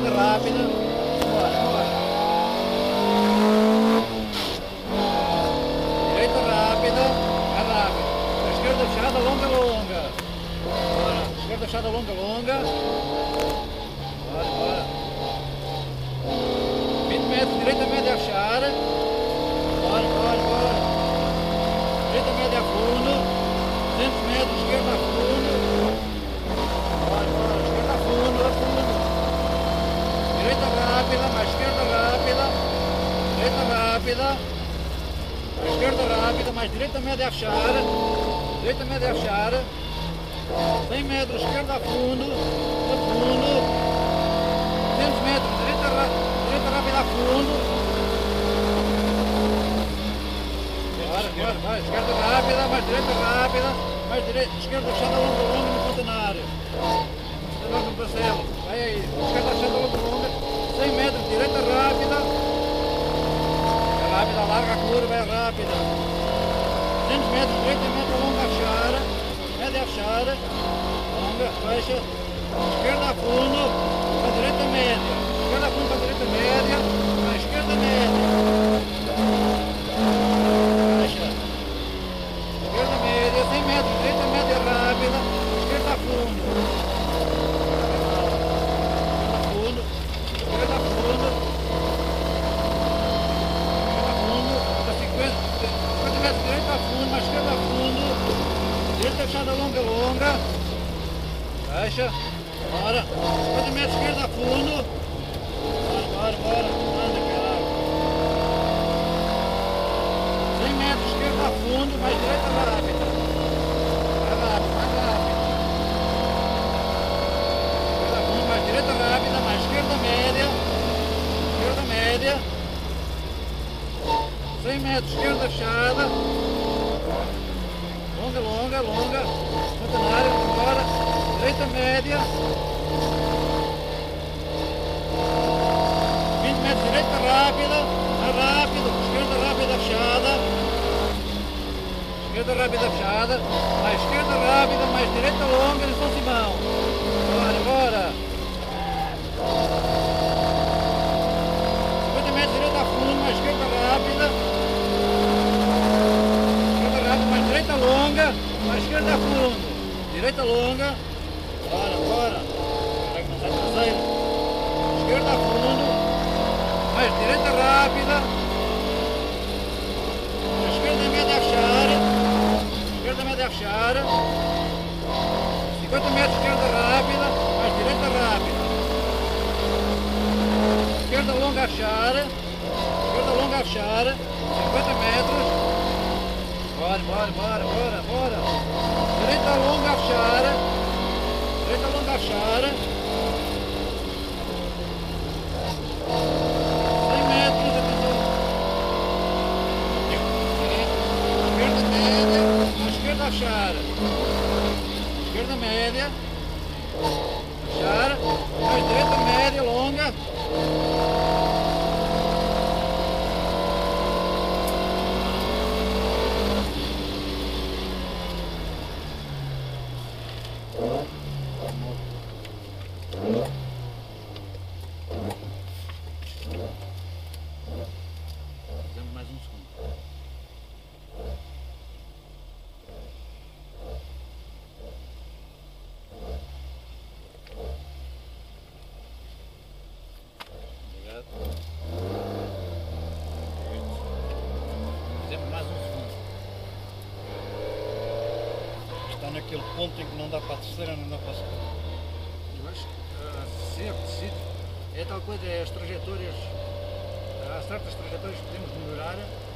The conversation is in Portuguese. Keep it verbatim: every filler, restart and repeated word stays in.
direita rápida. Bora, bora. Direita rápida, é rápida. A esquerda fechada, longa, longa. Bora. Esquerda fechada, longa, longa. Bora, bora. vinte metros, direita média a fechar. Bora, bora, bora. Direita média a fundo. duzentos metros, esquerda a fundo. Bora, bora. Esquerda a fundo, a fundo. Direita rápida, mais esquerda rápida. Direita rápida. Mais esquerda rápida, mais direita média a fechar. Direita média a fechar. cem metros, esquerda a fundo. A fundo. duzentos metros, direita rápida. Direita rápida a fundo. Bora, bora, vai. Esquerda rápida, mais direita rápida, mais direita, esquerda fechada longa, longa no centenário. Centenário no parcelo. Vai aí. Esquerda fechada longa, longa. cem metros, direita rápida. É rápida, larga a curva, é rápida. duzentos metros, direita média longa a fechar. Média a fechar. Longa, fecha. Esquerda a fundo, para a direita média. Esquerda a fundo para a direita média, para a esquerda média. Fecha. Esquerda média, cem metros, direita média rápida, esquerda a fundo. Esquerda a fundo, esquerda a fundo. Esquerda a fundo, para cinquenta, cinquenta metros, direita a fundo, mais esquerda a fundo. Direita fechada longa, longa. Fecha. Bora. cinquenta metros, esquerda a fundo. Bora, bora, bora. Anda, caralho. cem metros, esquerda a fundo, mais direita rápida. Mais rápido, mais rápido. Esquerda a fundo, mais direita rápida, mais esquerda média. Esquerda média. cem metros, esquerda fechada. Longa, longa, longa. Centenário, bora. Direita média. vinte metros, direita rápida. Mais rápido. Esquerda rápida fechada. Esquerda rápida fechada. Mais esquerda rápida, mais direita longa de São Simão. Bora, bora. cinquenta metros, direita a fundo, mais esquerda rápida. Esquerda rápida, mais direita longa, mais esquerda a fundo. Direita longa. Bora, bora. Será que não sai traseiro? Esquerda a fundo. Mais direita rápida. Esquerda média a fechar. Esquerda média a fechar. cinquenta metros, esquerda rápida. Mais direita rápida. Esquerda longa a fechar. Esquerda longa a fechar. cinquenta metros. Bora, bora, bora, bora, bora. Direita longa a fechar. Direita longa a fechar. cem metros, atenção. Esquerda média, a esquerda a fechar. Esquerda média. Fechar. Mais direita média, longa. Fazemos mais um segundo. Obrigado. Fazemos mais um segundo. Está naquele ponto em que não dá para a terceira, não dá para a segunda. Eu acho que uh, sempre decido. É tal coisa, é as trajetórias. Há certas trajetórias que podemos melhorar.